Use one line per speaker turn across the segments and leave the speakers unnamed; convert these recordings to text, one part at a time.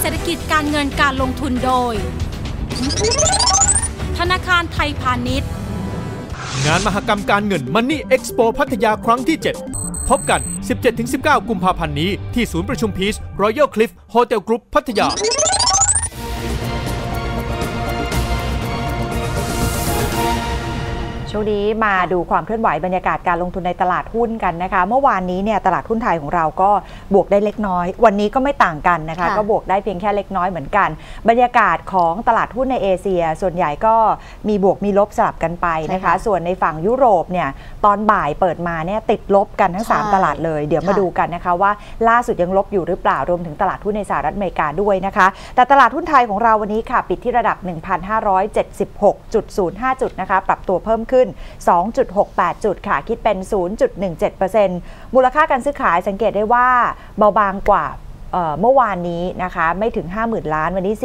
เศรษฐกิจการเงินการลงทุนโดยธนาคารไทยพาณิชย์
งานมหกรรมการเงิน Money Expo พัทยาครั้งที่ 7 พบกัน 17-19 กุมภาพันธ์นี้ที่ศูนย์ประชุมพีช Royal Cliff Hotel Group พัทยา
ช่วงนี้มาดูความเคลื่อนไหวบรรยากาศการลงทุนในตลาดหุ้นกันนะคะเมื่อวานนี้เนี่ยตลาดหุ้นไทยของเราก็บวกได้เล็กน้อยวันนี้ก็ไม่ต่างกันนะคะก็บวกได้เพียงแค่เล็กน้อยเหมือนกันบรรยากาศของตลาดหุ้นในเอเชียส่วนใหญ่ก็มีบวกมีลบสลับกันไปนะคะส่วนในฝั่งยุโรปเนี่ยตอนบ่ายเปิดมาเนี่ยติดลบกันทั้ง3ตลาดเลยเดี๋ยวมาดูกันนะคะว่าล่าสุดยังลบอยู่หรือเปล่ารวมถึงตลาดหุ้นในสหรัฐอเมริกาด้วยนะคะแต่ตลาดหุ้นไทยของเราวันนี้ค่ะปิดที่ระดับ 1,576.05 จุดนะคะปรับตัวเพิ่มขึ้น2.68 จุดค่ะคิดเป็น 0.17% มูลค่าการซื้อขายสังเกตได้ว่าเบาบางกว่าเมื่อวานนี้นะคะไม่ถึง 50,000 ล้านวันนี้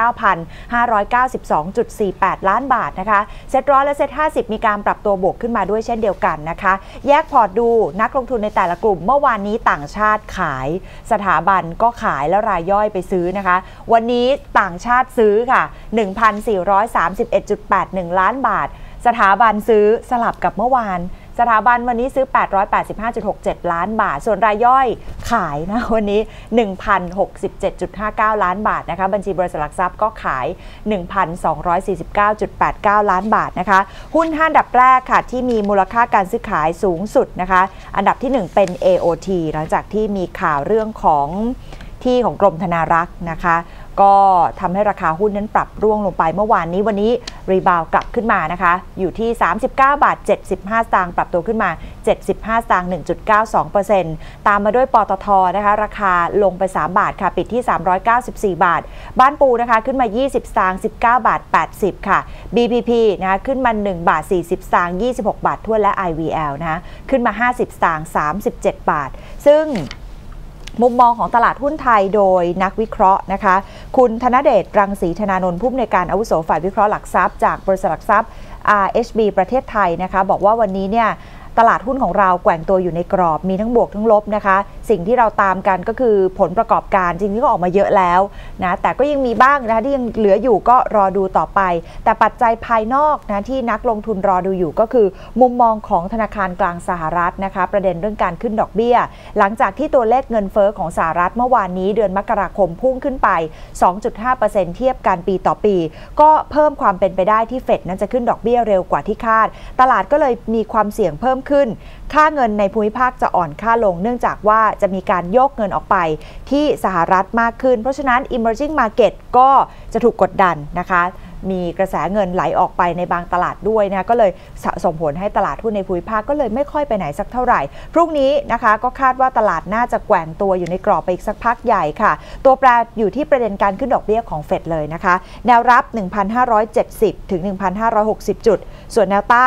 49,592.48 ล้านบาทนะคะเซ็ต100และเซ็ต50มีการปรับตัวบวกขึ้นมาด้วยเช่นเดียวกันนะคะแยกพอร์ตดูนักลงทุนในแต่ละกลุ่มเมื่อวานนี้ต่างชาติขายสถาบันก็ขายแล้วรายย่อยไปซื้อนะคะวันนี้ต่างชาติซื้อค่ะ 1,431.81 ล้านบาทสถาบันซื้อสลับกับเมื่อวานสถาบันวันนี้ซื้อ 885.67 ล้านบาทส่วนรายย่อยขายนะวันนี้ 1,067.59 ล้านบาทนะคะบัญชีบริษัทหลักทรัพย์ก็ขาย 1,249.89 ล้านบาทนะคะหุ้น5อันดับแรกค่ะที่มีมูลค่าการซื้อขายสูงสุดนะคะอันดับที่1เป็น AOT หลังจากที่มีข่าวเรื่องของที่ของกรมธนารักษ์นะคะก็ทำให้ราคาหุ้นนั้นปรับร่วงลงไปเมื่อวานนี้วันนี้รีบาวกลับขึ้นมานะคะอยู่ที่ 39.75 สตางค์ปรับตัวขึ้นมา75 สตางค์ 1.92% ตามมาด้วยปตท.นะคะราคาลงไป3บาทค่ะปิดที่394บาทบ้านปูนะคะขึ้นมา20 สตางค์ 19.80 ค่ะ BPP นะคะขึ้นมา1บาท40 สตางค์ 26 บาททั่วและ IVL นะคะขึ้นมา50 สตางค์ 37 บาทซึ่งมุมมองของตลาดหุ้นไทยโดยนักวิเคราะห์นะคะคุณธนเดช รังสีธนานนท์ผู้อำนวยการอาวุโสฝ่ายวิเคราะห์หลักทรัพย์จากบริษัทหลักทรัพย์ RHB ประเทศไทยนะคะบอกว่าวันนี้เนี่ยตลาดหุ้นของเราแกว่งตัวอยู่ในกรอบมีทั้งบวกทั้งลบนะคะสิ่งที่เราตามกันก็คือผลประกอบการจริงๆก็ออกมาเยอะแล้วนะแต่ก็ยังมีบ้างนะคะที่ยังเหลืออยู่ก็รอดูต่อไปแต่ปัจจัยภายนอกนะที่นักลงทุนรอดูอยู่ก็คือมุมมองของธนาคารกลางสหรัฐนะคะประเด็นเรื่องการขึ้นดอกเบี้ยหลังจากที่ตัวเลขเงินเฟ้อของสหรัฐเมื่อวานนี้เดือนมกราคมพุ่งขึ้นไป 2.5% เทียบกันปีต่อปีก็เพิ่มความเป็นไปได้ที่เฟดนั้นจะขึ้นดอกเบี้ยเร็วกว่าที่คาดตลาดก็เลยมีความเสี่ยงเพิ่มขึ้นค่าเงินในภูมิภาคจะอ่อนค่าลงเนื่องจากว่าจะมีการโยกเงินออกไปที่สหรัฐมากขึ้นเพราะฉะนั้น emerging market ก็จะถูกกดดันนะคะมีกระแสเงินไหลออกไปในบางตลาดด้วยนะก็เลยส่งผลให้ตลาดหุ้นในภูมิภาคก็เลยไม่ค่อยไปไหนสักเท่าไหร่พรุ่งนี้นะคะก็คาดว่าตลาดน่าจะแกว่งตัวอยู่ในกรอบไปอีกสักพักใหญ่ค่ะตัวแปรอยู่ที่ประเด็นการขึ้นดอกเบี้ยของเฟดเลยนะคะแนวรับ 1,570 ถึง 1,560 จุดส่วนแนวต้าน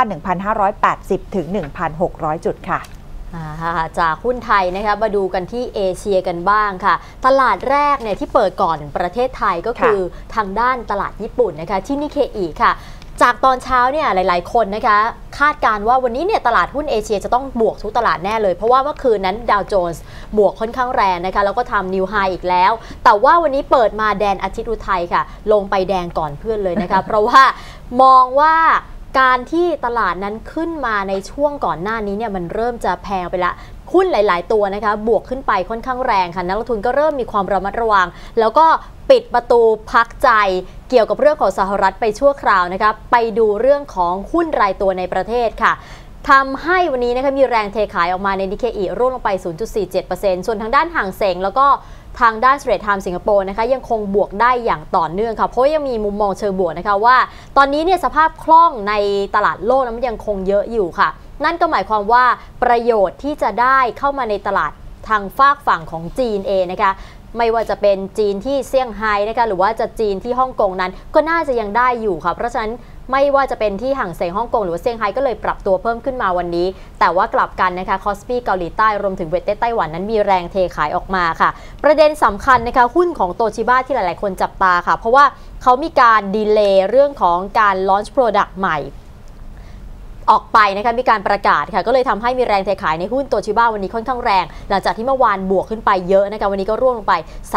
1,580 ถึง 1,600 จุดค่ะ
จากหุ้นไทยนะคะมาดูกันที่เอเชียกันบ้างค่ะตลาดแรกเนี่ยที่เปิดก่อนประเทศไทยก็คือทางด้านตลาดญี่ปุ่นนะคะที่นิเคอิค่ะจากตอนเช้าเนี่ยหลายๆคนนะคะคาดการว่าวันนี้เนี่ยตลาดหุ้นเอเชียจะต้องบวกทุกตลาดแน่เลยเพราะว่าเมื่อคืนนั้นดาวโจนส์บวกค่อนข้างแรงนะคะแล้วก็ทำนิวไฮอีกแล้วแต่ว่าวันนี้เปิดมาแดนอาทิตย์อุทัยค่ะลงไปแดงก่อนเพื่อนเลยนะคะเพราะว่ามองว่าการที่ตลาดนั้นขึ้นมาในช่วงก่อนหน้านี้เนี่ยมันเริ่มจะแพงไปละหุ้นหลายๆตัวนะคะบวกขึ้นไปค่อนข้างแรงค่ะนักลงทุนก็เริ่มมีความระมัดระวังแล้วก็ปิดประตูพักใจเกี่ยวกับเรื่องของสหรัฐไปชั่วคราวนะคะไปดูเรื่องของหุ้นรายตัวในประเทศค่ะทำให้วันนี้นะคะมีแรงเทขายออกมาในนิเคอิร่วงลงไป 0.47% ส่วนทางด้านห่างเส็งแล้วก็ทางด้าน Straits Times สิงคโปร์นะคะยังคงบวกได้อย่างต่อเนื่องค่ะเพราะยังมีมุมมองเชิงบวกนะคะว่าตอนนี้เนี่ยสภาพคล่องในตลาดโลกนั้นมันยังคงเยอะอยู่ค่ะนั่นก็หมายความว่าประโยชน์ที่จะได้เข้ามาในตลาดทางฝากฝั่งของจีนเองนะคะไม่ว่าจะเป็นจีนที่เซี่ยงไฮ้นะคะหรือว่าจะจีนที่ฮ่องกงนั้นก็น่าจะยังได้อยู่ค่ะเพราะฉะนั้นไม่ว่าจะเป็นที่ห่างเสียงฮ่องกงหรือว่าเซี่ยงไฮ้ก็เลยปรับตัวเพิ่มขึ้นมาวันนี้แต่ว่ากลับกันนะคะคอสปี้เกาหลีใต้รวมถึงเวทเต้ไต้หวันนั้นมีแรงเทขายออกมาค่ะประเด็นสำคัญนะคะหุ้นของโตชิบ้าที่หลายๆคนจับตาค่ะเพราะว่าเขามีการดีเลย์เรื่องของการลอนช์โปรดักต์ใหม่ออกไปนะคะมีการประกาศค่ะก็เลยทำให้มีแรงเทขายในหุ้นโตชิบ้าวันนี้ค่อนข้างแรงหลังจากที่เมื่อวานบวกขึ้นไปเยอะนะคะวันนี้ก็ร่วงลงไป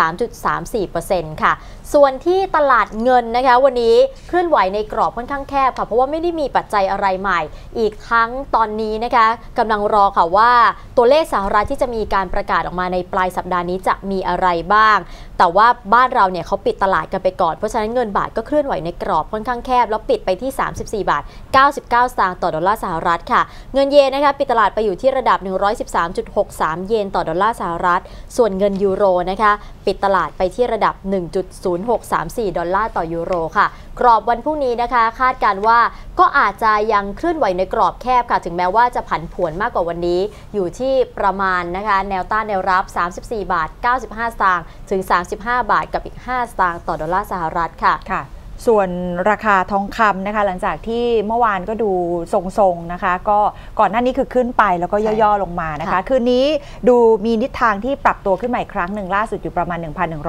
3.34% ค่ะส่วนที่ตลาดเงินนะคะวันนี้เคลื่อนไหวในกรอบค่อนข้างแคบค่ะเพราะว่าไม่ได้มีปัจจัยอะไรใหม่อีกทั้งตอนนี้นะคะกำลังรอค่ะว่าตัวเลขสหรัฐที่จะมีการประกาศออกมาในปลายสัปดาห์นี้จะมีอะไรบ้างแต่ว่าบ้านเราเนี่ยเขาปิดตลาดกันไปก่อนเพราะฉะนั้นเงินบาทก็เคลื่อนไหวในกรอบค่อนข้างแคบแล้วปิดไปที่34 บาท 99 สตางค์ต่อดอลลาร์สหรัฐค่ะเงินเยนนะคะปิดตลาดไปอยู่ที่ระดับ 113.63 เยนต่อดอลลาร์สหรัฐส่วนเงินยูโรนะคะปิดตลาดไปที่ระดับ 1.0634 ดอลลาร์ต่อยูโรค่ะกรอบวันพรุ่งนี้นะคะคาดการว่าก็อาจจะยังเคลื่อนไหวในกรอบแคบค่ะถึงแม้ว่าจะผันผวนมากกว่าวันนี้อยู่ที่ประมาณนะคะแนวต้านแนวรับ34 บาท 95 สตางค์ถึง35 บาทกับอีก5 สตางค์ต่อดอลลาร์สหรัฐค่ะ
ส่วนราคาทองคำนะคะหลังจากที่เมื่อวานก็ดูทรงๆนะคะก็ก่อนหน้านี้คือขึ้นไปแล้วก็ย่อๆลงมานะคะคืนนี้ดูมีทิศทางที่ปรับตัวขึ้นใหม่ครั้งหนึ่งล่าสุดอยู่ประมาณ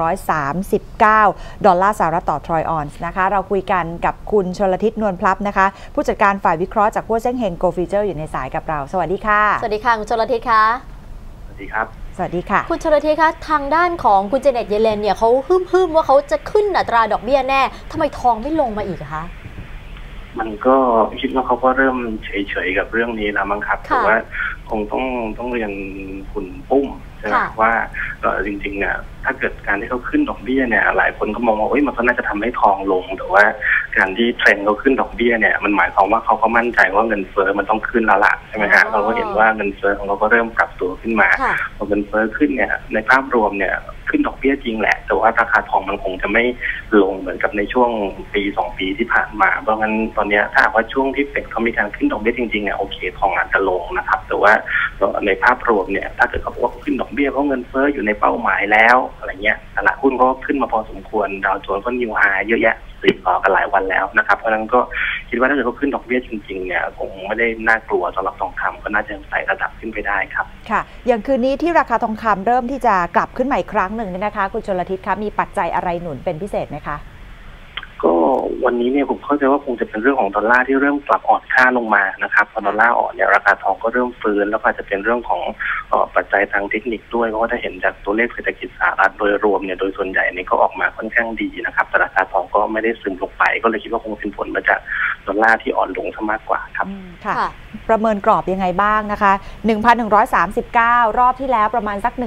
1,139 ดอลลาร์สหรัฐต่อทรอยออนซ์นะคะเราคุยกันกับคุณชลทิศนวลพลับนะคะผู้จัดการฝ่ายวิเคราะห์จากพวกเซ้งเฮงโกลฟิวเจอร์อยู่ในสายกับเราสวัสดีค่ะ
สวัสดีค่ะคุณชลทิศค่ะ
สวัสดีครับ
สวัสดีค่ะ
คุณชลทิศคะทางด้านของคุณเจเน็ตเยเลนเนี่ยเขาฮึ่มว่าเขาจะขึ้นอัตราดอกเบี้ยแน่ทำไมทองไม่ลงมาอีกคะ
มันก็คิดว่าเขาก็เริ่มเฉยๆกับเรื่องนี้แล้วมั้งครับแต่ว่าคงต้องเรียนคุณปุ้มใช่ไหมว่าจริงๆเนี่ยถ้าเกิดการที่เขาขึ้นดอกเบี้ยเนี่ยหลายคนก็มองว่ามันก็น่าจะทำให้ทองลงแต่ว่าการที่เทรนด์เขาขึ้นดอกเบี้ยเนี่ยมันหมายความว่าเขาก็มั่นใจว่าเงินเฟ้อมันต้องขึ้นแล้วล่ะใช่ไหมฮะเราก็เห็นว่าเงินเฟ้อของเราก็เริ่มปรับตัวขึ้นมาพอเงินเฟ้อขึ้นเนี่ยในภาพรวมเนี่ยขึ้นดอกเบี้ยจริงแหละแต่ว่าราคาทองมันคงจะไม่ลงเหมือนกับในช่วงปี2 ปีที่ผ่านมาเพราะงั้นตอนนี้ถ้าว่าช่วงที่เฟดเขามีการขึ้นดอกเบี้ยจริงๆเนี่ยโอเคทองอาจจะลงนะครับแต่ว่าในภาพรวมเนี่ยถ้าเกิดเขาบอกว่าขึ้นดอกเบี้ยเพราะเงินเฟ้ออยู่ในเป้าหมายแล้วอะไรเงี้ยตลาดหุ้นก็ขึ้นมาพอสมควรดาวโจนส์ก็นิวไฮเยอะแยะติดต่อกันหลายวันแล้วนะครับเพราะฉะนั้นก็คิดว่าถ้าเกิดเขาขึ้นดอกเบี้ยจริงๆเนี่ยคงไม่ได้น่ากลัวสำหรับทองคำก็น่าจะไต่ระดับขึ้นไปได้ครับ
ค่ะอย่างคืนนี้ที่ราคาทองคำเริ่มที่จะกลับขึ้นใหม่ครั้งหนึ่งเนี่ยนะคะคุณชลทิศคะมีปัจจัยอะไรหนุนเป็นพิเศษไหมคะ
ก็วันนี้เนี่ยผมเข้าใจว่าคงจะเป็นเรื่องของดอลลาร์ที่เริ่มปรับอ่อนค่าลงมานะครับพอดอลลาร์อ่อนเนี่ยราคาทองก็เริ่มฟื้นแล้วก็จะเป็นเรื่องของปัจจัยทางเทคนิคด้วยเพราะว่าถ้าเห็นจากตัวเลขเศรษฐกิจสหรัฐโดยรวมเนี่ยโดยส่วนใหญ่เนี่ยก็ออกมาค่อนข้างดีนะครับแต่ราคาทองก็ไม่ได้ซึมลงไปก็เลยคิดว่าคงเป็นผลมาจากดอลลาร์ที่อ่อนลงซะมากกว่าครับ
ค่ะประเมินกรอบยังไงบ้างนะคะ 1,139 รอบที่แล้วประมาณสัก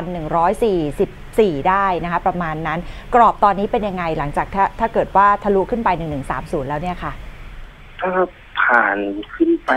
1,144 ได้นะคะประมาณนั้นกรอบตอนนี้เป็นยังไงหลังจากถ้าเกิดว่าทะลุขึ้นไป 1130 แล้วเนี่ยค่ะ
ถ้าผ่านขึ้นไป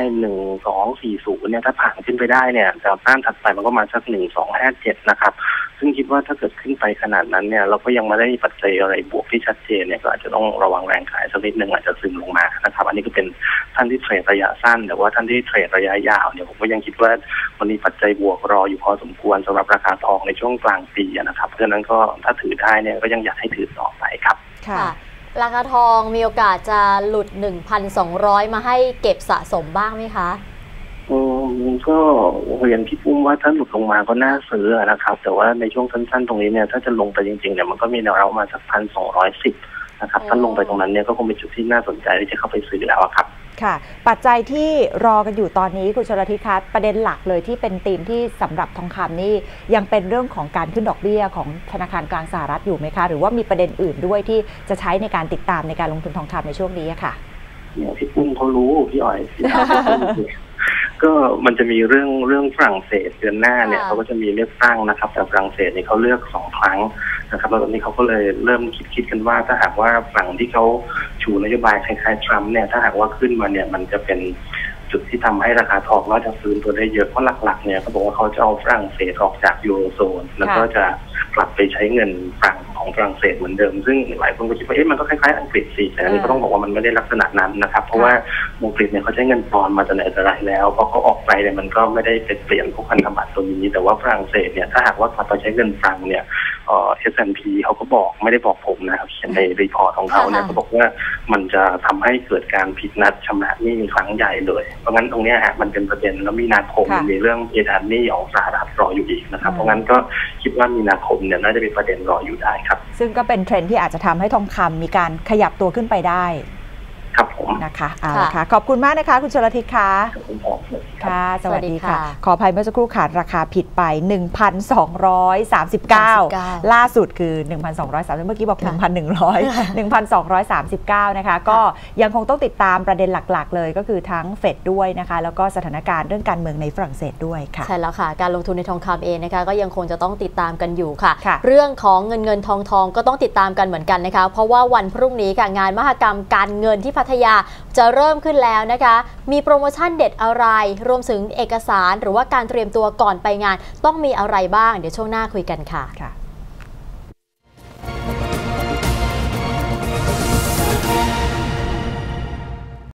1240เนี่ยถ้าผ่านขึ้นไปได้เนี่ยแนวต้านถัดไปมันก็มาสัก1257นะครับซึ่งคิดว่าถ้าเกิดขึ้นไปขนาดนั้นเนี่ยเราก็ยังไม่ได้ปัจจัยอะไรบวกที่ชัดเจนเนี่ยก็อาจจะต้องระวังแรงขายสักนิดนึงอาจจะซึมลงมานะครับอันนี้ก็เป็นท่านที่เทรดระยะสั้นแต่ว่าท่านที่เทรดระยะยาวเนี่ยผมก็ยังคิดว่ามันมีปัจจัยบวกรออยู่พอสมควรสำหรับราคาทองในช่วงกลางปีนะครับเพราะฉะนั้นก็ถ้าถือได้เนี่ยก็ยังอยากให้ถือต่อไปครับ
ค่ะราคาทองมีโอกาสจะหลุด 1,200 มาให้เก็บสะสมบ้างไหมคะ
ก็เรียนพี่ปุ้มว่าถ้าหลุดลงมาก็น่าซื้อนะครับแต่ว่าในช่วงสั้นๆตรงนี้เนี่ยถ้าจะลงไปจริงๆเนี่ยมันก็มีแนวรับมาสัก 1,210 นะครับถ้าลงไปตรงนั้นเนี่ยก็คงเป็นจุดที่น่าสนใจที่จะเข้าไปซื้อแล้วครับ
ค่ะปัจจัยที่รอกันอยู่ตอนนี้คุณชลทิศคะประเด็นหลักเลยที่เป็นธีมที่สำหรับทองคำนี่ยังเป็นเรื่องของการขึ้นดอกเบี้ยของธนาคารกลางสหรัฐอยู่ไหมคะหรือว่ามีประเด็นอื่นด้วยที่จะใช้ในการติดตามในการลงทุนทองคำในช่วงนี้ค่ะ
เนี่ยพี่ปุ้มเขารู้พี่อ๋อยก็มันจะมีเรื่องฝรั่งเศสเดือนหน้าเนี่ยเขาก็จะมีเลือกตั้งนะครับแต่ฝรั่งเศสเนี่ยเขาเลือก2 ครั้งนะครับแล้วตอนนี้เขาก็เลยเริ่มคิดกันว่าถ้าหากว่าฝั่งที่เขาชูนโยบายคล้ายๆทรัมป์เนี่ยถ้าหากว่าขึ้นมาเนี่ยมันจะเป็นจุดที่ทำให้ราคาทองน่าจะฟื้นตัวได้เยอะเพราะหลักๆเนี่ยเขาบอกว่าเขาจะเอาฝรั่งเศสออกจากยูโรโซนแล้วก็จะกลับไปใช้เงินฝั่งของฝรั่งเศสเหมือนเดิมซึ่งหลายคนก็คิดว่ามันก็คล้ายๆอังกฤษสิแต่อันนี้ก็ต้องบอกว่ามันไม่ได้ลักษณะนั้นนะครับเพราะว่าอังกฤษเนี่ยเขาใช้เงินปอนด์มาแต่ไหนแต่ไรแล้วพอเขาออกไปเนี่ยมันก็ไม่ได้เปลี่ยนพวกพันธบัตรตัวนี้แต่ว่าฝรั่งเศสเนี่ยถ้าหากว่ากลับไปใช้เงินฝรั่งเนี่ยS&P เขาก็บอกไม่ได้บอกผมนะครับเขียนในรีพอร์ตของเขาเนี่ยเขาบอกว่ามันจะทำให้เกิดการผิดนัดชำระหนี้ครั้งใหญ่เลยเพราะงั้นตรงนี้มันเป็นประเด็นแล้วมีนาคมมีเรื่องเพดานหนี้ของสหรัฐรออยู่อีกนะครับเพราะงั้นก็คิดว่ามีนาคมเนี่ยน่าจะเป็นประเด็นรออยู่ได้ครับ
ซึ่งก็เป็นเทรนด์ที่อาจจะทำให้ทองคำมีการขยับตัวขึ้นไปได้
ครับผม
นะคะเอาละค่ะขอบคุณมากนะคะคุณชลทิศค่ะค่ะสวัสดีค่ะขออภัยเมื่อสักครู่ขาดราคาผิดไป 1,239 ล่าสุดคือ 1,230 เมื่อกี้บอก 1,100 1,239 นะคะก็ยังคงต้องติดตามประเด็นหลักๆเลยก็คือทั้งเฟดด้วยนะคะแล้วก็สถานการณ์เรื่องการเมืองในฝรั่งเศสด้วยค่ะ
ใช่แล้วค่ะการลงทุนในทองคำเองนะคะก็ยังคงจะต้องติดตามกันอยู่ค่ะเรื่องของเงินทองก็ต้องติดตามกันเหมือนกันนะคะเพราะว่าวันพรุ่งนี้ค่ะงานมหกรรมการเงินที่พัทยาจะเริ่มขึ้นแล้วนะคะมีโปรโมชั่นเด็ดอะไรรวมถึงเอกสารหรือว่าการเตรียมตัวก่อนไปงานต้องมีอะไรบ้างเดี๋ยวช่วงหน้าคุยกันค่ะ